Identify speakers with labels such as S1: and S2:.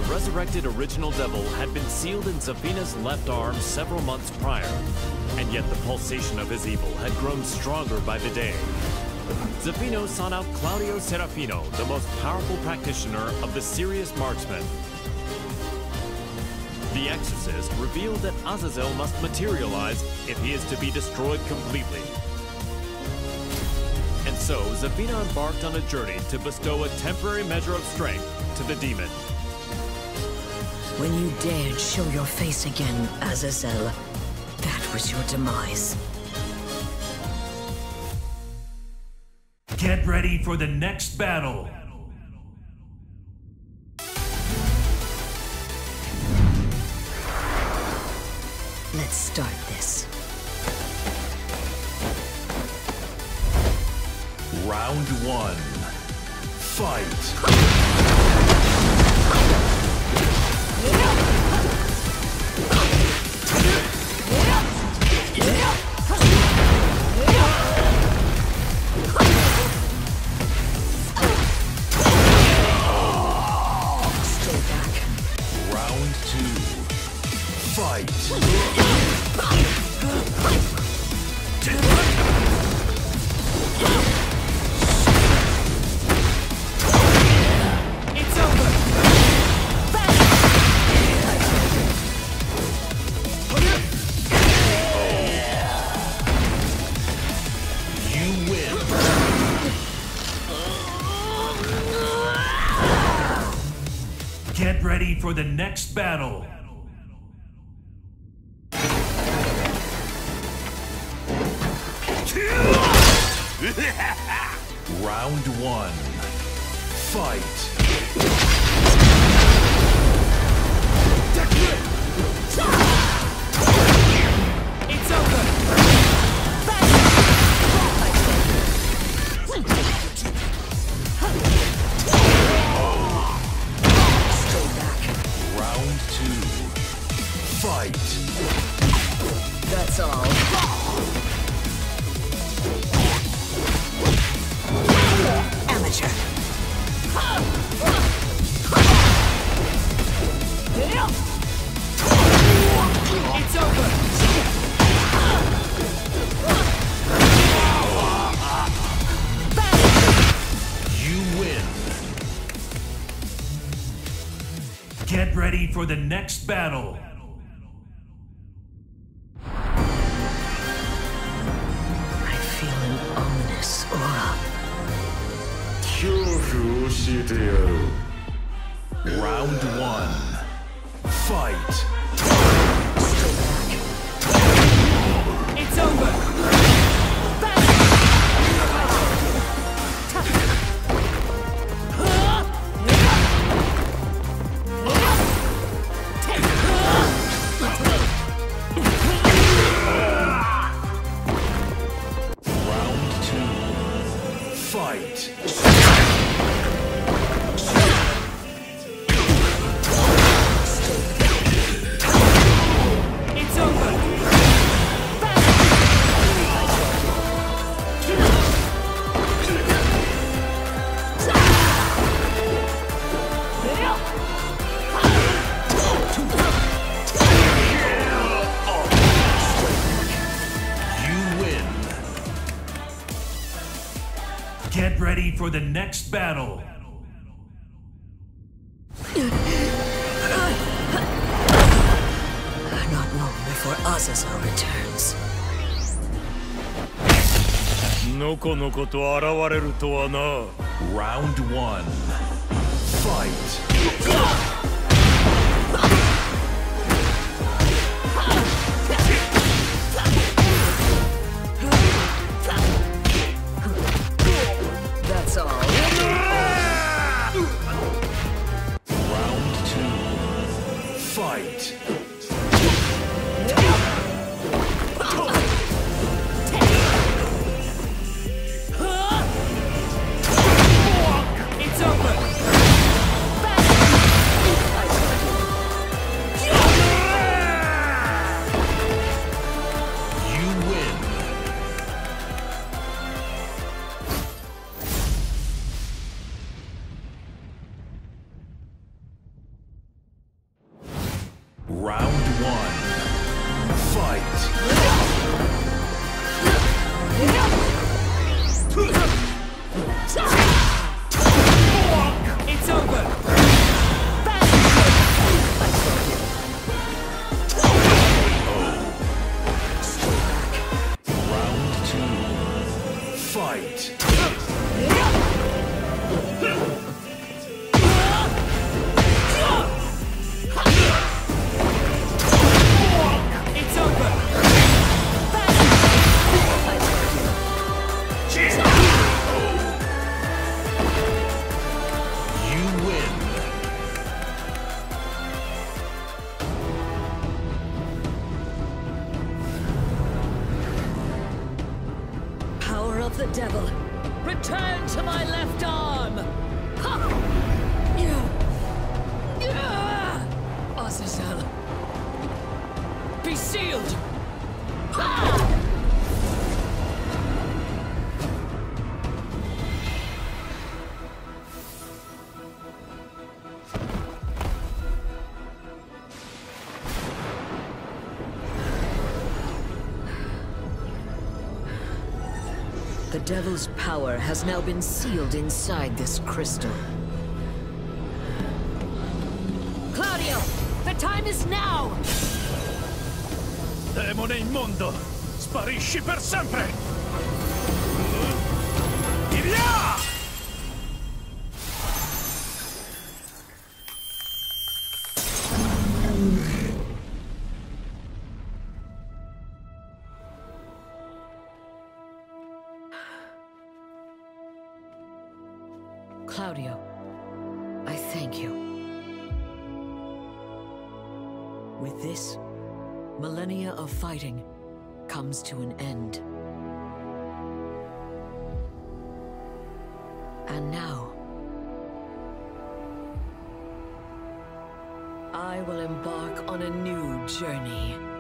S1: the resurrected original devil had been sealed in Zafina's left arm several months prior, and yet the pulsation of his evil had grown stronger by the day. Zafino sought out Claudio Serafino, the most powerful practitioner of the serious marksman. The exorcist revealed that Azazel must materialize if he is to be destroyed completely. And so, Zafina embarked on a journey to bestow a temporary measure of strength to the demon.
S2: When you dared show your face again, Azazel, that was your demise.
S3: Get ready for the next battle!
S2: Let's start this.
S3: Round 1. Fight! Get ready for the next battle! Round 1. Fight!
S4: It's over!
S3: Round 2. Fight!
S2: That's all. Amateur.
S4: It's over!
S3: You win! Get ready for the next battle!
S2: I feel an ominous aura.
S3: Round 1. Fight!
S4: It's over!
S3: Round 2. Fight!
S4: It's over!
S3: You win! Get ready for the next battle!
S2: Not long before Azazel returns.
S1: のこのこと現れるとはな。
S3: Round 1. Fight!
S2: That's all.
S3: Round 2. Fight!
S4: It's over!
S3: You win! Round one. Fight!
S4: It's over!
S3: Round two. Fight!
S4: It's over!
S3: You win.
S2: Power of the devil, return to my left arm! Ha! Azazel, be sealed! Ha! The devil's power has now been sealed inside this crystal. Claudio, the time is now!
S3: Demone immondo! Sparisci per sempre! Di via!
S2: Claudio, I thank you. With this, millennia of fighting comes to an end. And now, I will embark on a new journey.